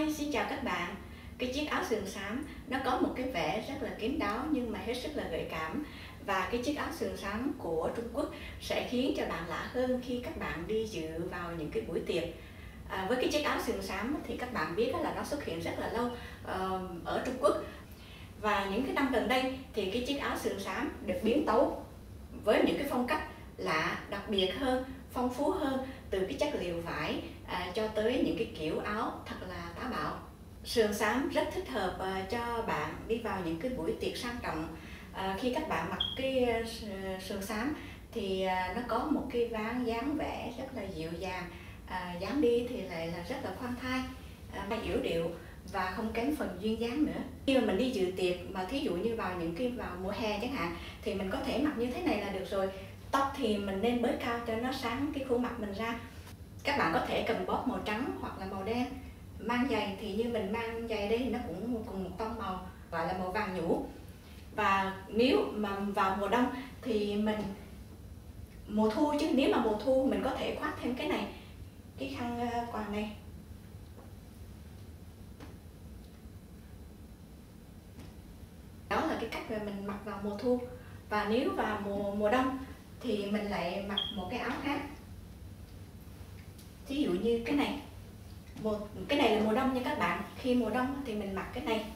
Hi, xin chào các bạn. Cái chiếc áo sườn xám nó có một cái vẻ rất là kín đáo nhưng mà hết sức là gợi cảm. Và cái chiếc áo sườn xám của Trung Quốc sẽ khiến cho bạn lạ hơn khi các bạn đi dự vào những cái buổi tiệc. Với cái chiếc áo sườn xám thì các bạn biết là nó xuất hiện rất là lâu ở Trung Quốc. Và những cái năm gần đây thì cái chiếc áo sườn xám được biến tấu với những cái phong cách lạ, đặc biệt hơn, phong phú hơn, từ cái chất liệu vải cho tới những cái kiểu áo thật là táo bạo. Sườn xám rất thích hợp cho bạn đi vào những cái buổi tiệc sang trọng. Khi các bạn mặc cái sườn xám thì nó có một cái dáng vẻ rất là dịu dàng, dáng đi thì lại là rất là khoan thai, yểu điệu và không kém phần duyên dáng nữa. Khi mà mình đi dự tiệc mà thí dụ như vào mùa hè chẳng hạn thì mình có thể mặc như thế này là được rồi. Tóc thì mình nên bới cao cho nó sáng cái khuôn mặt mình ra. Các bạn có thể cầm bóp màu trắng hoặc là màu đen. Mang giày thì như mình mang giày đây nó cũng cùng một tông màu gọi là màu vàng nhũ. Và nếu mà vào mùa đông thì mùa thu chứ, nếu mà mùa thu mình có thể khoác thêm cái này, cái khăn quàng này. Đó là cái cách mà mình mặc vào mùa thu. Và nếu vào mùa đông thì mình lại mặc một cái áo khác. Ví dụ như cái này. Cái này là mùa đông nha các bạn. Khi mùa đông thì mình mặc cái này.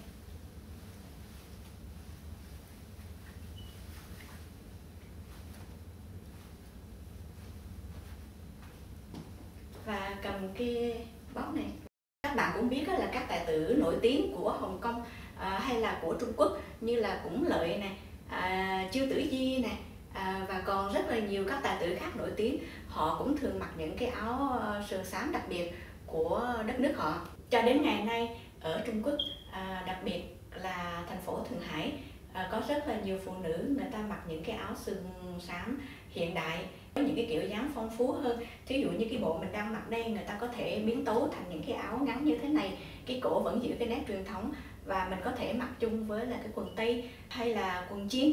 Và cầm cái bóp này. Các bạn cũng biết là các tài tử nổi tiếng của Hồng Kông hay là của Trung Quốc như là Cũng Lợi này, Chiêu Tử Di này, và còn rất là nhiều các tài tử khác nổi tiếng. Họ cũng thường mặc những cái áo sườn xám đặc biệt của đất nước họ. Cho đến ngày nay ở Trung Quốc, đặc biệt là thành phố Thượng Hải, có rất là nhiều phụ nữ người ta mặc những cái áo sườn xám hiện đại với những cái kiểu dáng phong phú hơn. Thí dụ như cái bộ mình đang mặc đây, người ta có thể biến tấu thành những cái áo ngắn như thế này, cái cổ vẫn giữ cái nét truyền thống và mình có thể mặc chung với là cái quần tây hay là quần jean.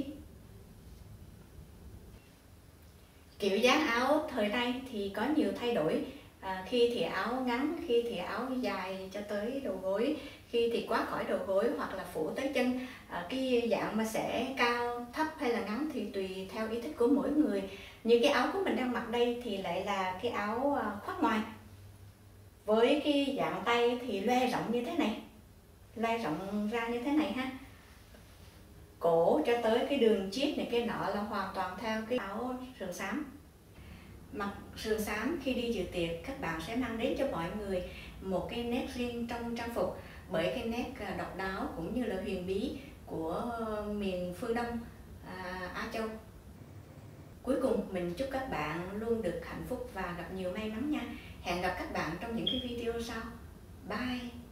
Kiểu dáng áo thời nay thì có nhiều thay đổi. Khi thì áo ngắn, khi thì áo dài cho tới đầu gối, khi thì quá khỏi đầu gối hoặc là phủ tới chân. Cái dạng mà sẽ cao, thấp hay là ngắn thì tùy theo ý thích của mỗi người. Như cái áo của mình đang mặc đây thì lại là cái áo khoác ngoài. Với cái dạng tay thì loe rộng như thế này, loe rộng ra như thế này ha. Cổ cho tới cái đường chiết này cái nọ là hoàn toàn theo cái áo sườn xám. Mặc sườn xám khi đi dự tiệc, các bạn sẽ mang đến cho mọi người một cái nét riêng trong trang phục, bởi cái nét độc đáo cũng như là huyền bí của miền phương Đông Á Châu. Cuối cùng mình chúc các bạn luôn được hạnh phúc và gặp nhiều may mắn nha. Hẹn gặp các bạn trong những cái video sau. Bye!